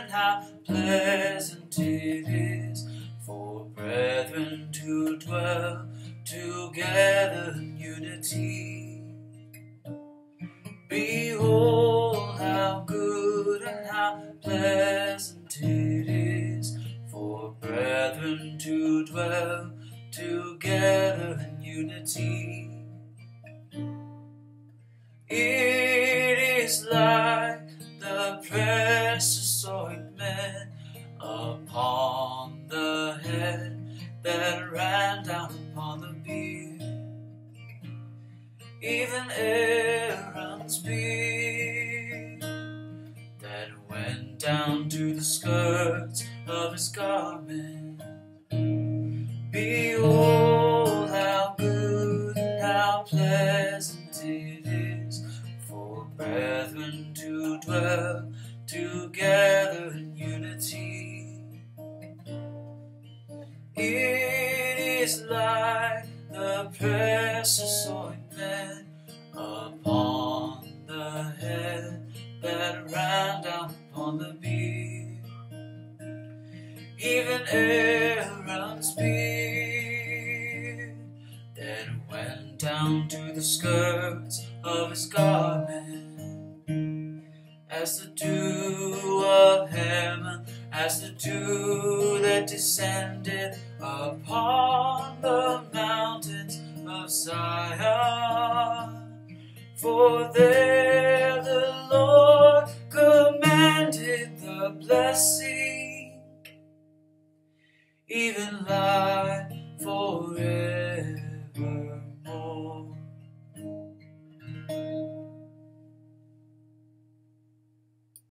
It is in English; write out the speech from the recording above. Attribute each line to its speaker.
Speaker 1: and how pleasant it is for brethren to dwell together in unity. Behold, how good and how pleasant it is for brethren to dwell together in unity. It is like the precious ointment upon the head that ran down upon the beard, even Aaron's beard that went down to the skirts of his garment. Behold, how good and how pleasant it is for brethren to dwell together in unity. It is like the precious ointment upon the head that ran down upon the beard, even Aaron's beard that went down to the skirts of his garment. As the dew of heaven, as the dew that descended upon the mountains of Zion. For there the Lord commanded the blessing, even like